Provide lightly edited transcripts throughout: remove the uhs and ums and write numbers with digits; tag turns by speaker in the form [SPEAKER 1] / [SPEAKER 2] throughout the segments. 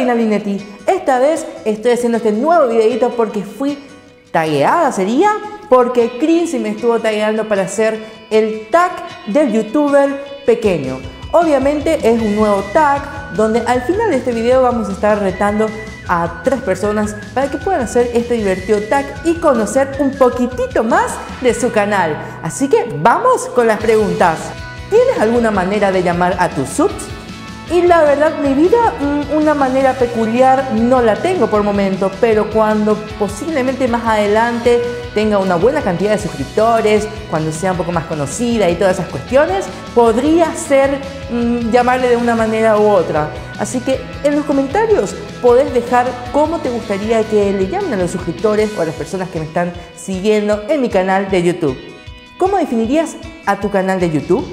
[SPEAKER 1] Linetti. Esta vez estoy haciendo este nuevo videito porque fui tagueada, ¿sería? Porque Crinzy me estuvo tagueando para hacer el tag del youtuber pequeño. Obviamente es un nuevo tag donde al final de este video vamos a estar retando a 3 personas para que puedan hacer este divertido tag y conocer un poquitito más de su canal. Así que vamos con las preguntas. ¿Tienes alguna manera de llamar a tus subs? Y la verdad, mi vida, una manera peculiar no la tengo por el momento, pero cuando posiblemente más adelante tenga una buena cantidad de suscriptores, cuando sea un poco más conocida y todas esas cuestiones, podría ser llamarle de una manera u otra. Así que en los comentarios podés dejar cómo te gustaría que le llamen a los suscriptores o a las personas que me están siguiendo en mi canal de YouTube. ¿Cómo definirías a tu canal de YouTube?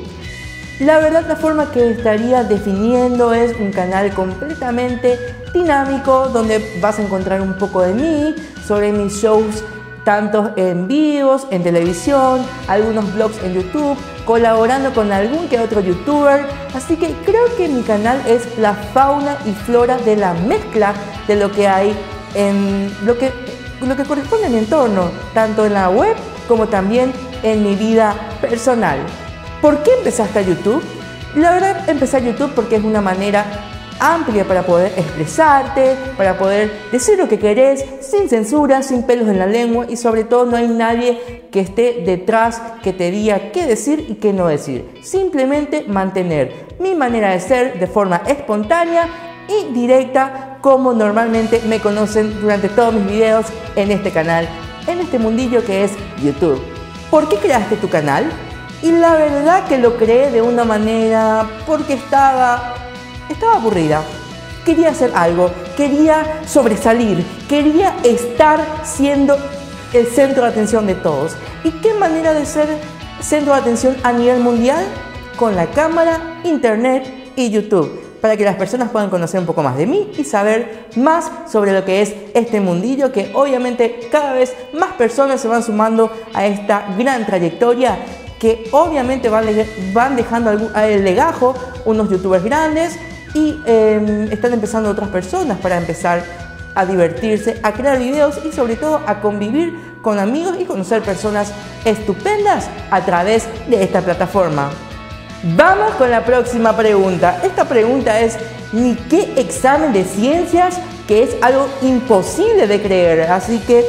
[SPEAKER 1] La verdad, la forma que estaría definiendo es un canal completamente dinámico donde vas a encontrar un poco de mí, sobre mis shows tanto en vivos, en televisión, algunos vlogs en YouTube, colaborando con algún que otro youtuber. Así que creo que mi canal es la fauna y flora de la mezcla de lo que hay en lo que corresponde a mi entorno, tanto en la web como también en mi vida personal. ¿Por qué empezaste a YouTube? La verdad, empecé a YouTube porque es una manera amplia para poder expresarte, para poder decir lo que querés, sin censura, sin pelos en la lengua y sobre todo no hay nadie que esté detrás que te diga qué decir y qué no decir. Simplemente mantener mi manera de ser de forma espontánea y directa como normalmente me conocen durante todos mis videos en este canal, en este mundillo que es YouTube. ¿Por qué creaste tu canal? Y la verdad que lo creé de una manera porque estaba aburrida. Quería hacer algo, quería sobresalir, quería estar siendo el centro de atención de todos. ¿Y qué manera de ser centro de atención a nivel mundial? Con la cámara, internet y YouTube, para que las personas puedan conocer un poco más de mí y saber más sobre lo que es este mundillo, que obviamente cada vez más personas se van sumando a esta gran trayectoria, que obviamente van dejando el legajo unos youtubers grandes y están empezando otras personas para empezar a divertirse, a crear videos y sobre todo a convivir con amigos y conocer personas estupendas a través de esta plataforma. Vamos con la próxima pregunta. Esta pregunta es: ¿ni qué examen de ciencias? Que es algo imposible de creer, así que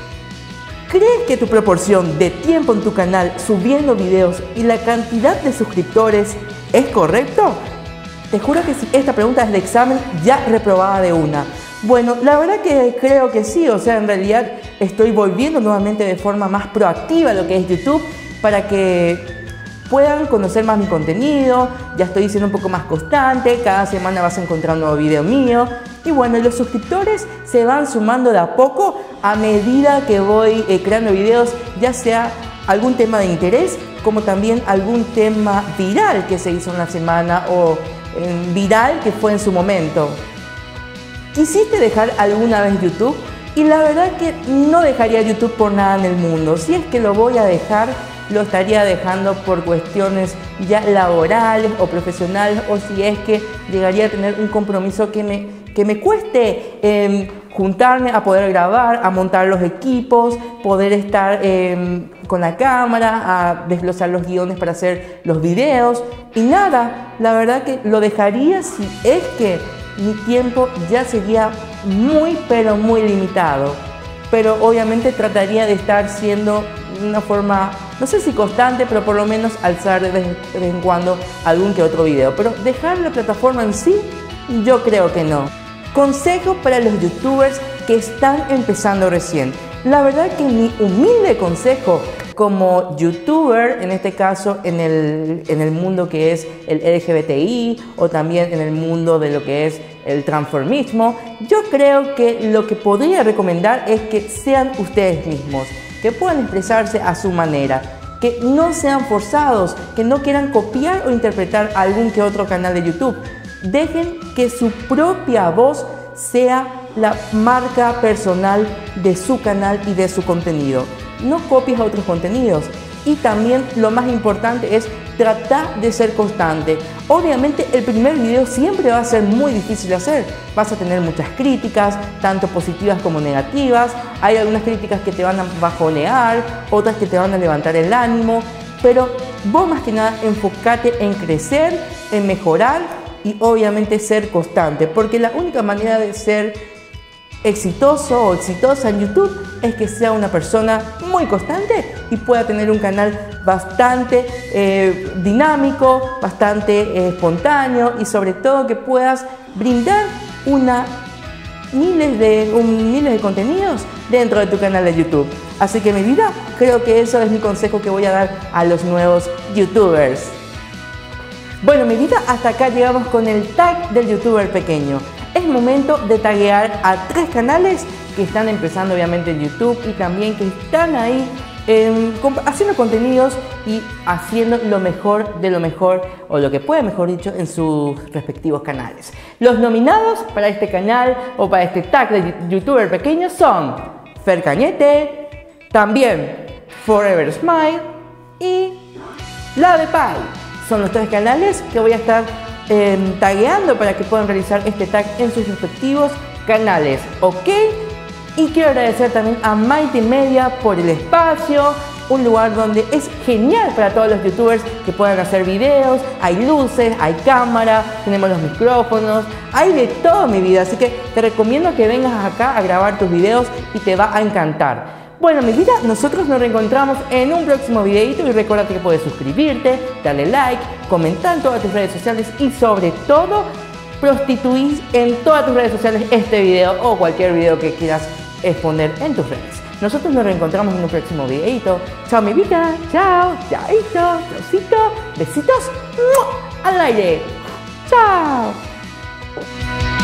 [SPEAKER 1] ¿crees que tu proporción de tiempo en tu canal subiendo videos y la cantidad de suscriptores es correcto? Te juro que esta pregunta es de examen ya reprobada de una. Bueno, la verdad que creo que sí, o sea, en realidad estoy volviendo nuevamente de forma más proactiva a lo que es YouTube para que puedan conocer más mi contenido. Ya estoy siendo un poco más constante, cada semana vas a encontrar un nuevo video mío. Y bueno, los suscriptores se van sumando de a poco a medida que voy creando videos, ya sea algún tema de interés, como también algún tema viral que se hizo en la semana o viral que fue en su momento. ¿Quisiste dejar alguna vez YouTube? Y la verdad que no dejaría YouTube por nada en el mundo. Si es que lo voy a dejar, lo estaría dejando por cuestiones ya laborales o profesionales, o si es que llegaría a tener un compromiso que me cueste juntarme a poder grabar, a montar los equipos, poder estar con la cámara, a desglosar los guiones para hacer los videos y nada. La verdad que lo dejaría si es que mi tiempo ya sería muy pero muy limitado, pero obviamente trataría de estar siendo una forma, no sé si constante, pero por lo menos alzar de vez en cuando algún que otro video. Pero dejar la plataforma en sí, yo creo que no. Consejo para los youtubers que están empezando recién. La verdad que mi humilde consejo como youtuber, en este caso en el mundo que es el LGBTI o también en el mundo de lo que es el transformismo, yo creo que lo que podría recomendar es que sean ustedes mismos, que puedan expresarse a su manera, que no sean forzados, que no quieran copiar o interpretar algún que otro canal de YouTube. Dejen que su propia voz sea la marca personal de su canal y de su contenido. No copies a otros contenidos. Y también lo más importante es trata de ser constante. Obviamente el primer video siempre va a ser muy difícil de hacer. Vas a tener muchas críticas, tanto positivas como negativas. Hay algunas críticas que te van a bajonear, otras que te van a levantar el ánimo. Pero vos más que nada enfócate en crecer, en mejorar y obviamente ser constante. Porque la única manera de ser exitoso o exitosa en YouTube es que sea una persona muy constante y pueda tener un canal bastante dinámico, bastante espontáneo y sobre todo que puedas brindar miles de contenidos dentro de tu canal de YouTube. Así que mi vida, creo que eso es mi consejo que voy a dar a los nuevos youtubers. Bueno, mi vida, hasta acá llegamos con el tag del youtuber pequeño. Es momento de taguear a 3 canales que están empezando obviamente en YouTube y también que están ahí haciendo contenidos y haciendo lo mejor de lo mejor, o lo que puede, mejor dicho, en sus respectivos canales. Los nominados para este canal o para este tag de youtuber pequeño son Fer Cañete, también Forever Smile y La de Pai. Son los 3 canales que voy a estar tagueando para que puedan realizar este tag en sus respectivos canales, ¿ok? Y quiero agradecer también a Mighty Media por el espacio, un lugar donde es genial para todos los youtubers que puedan hacer videos. Hay luces, hay cámara, tenemos los micrófonos, hay de todo, mi vida, así que te recomiendo que vengas acá a grabar tus videos y te va a encantar. Bueno, mi vida, nosotros nos reencontramos en un próximo videito y recuerda que puedes suscribirte, darle like, comentar en todas tus redes sociales y sobre todo prostituir en todas tus redes sociales este video o cualquier video que quieras exponer en tus redes. Nosotros nos reencontramos en un próximo videito. Chao, mi vida, chao, chaito, trocito, besitos al aire. Chao.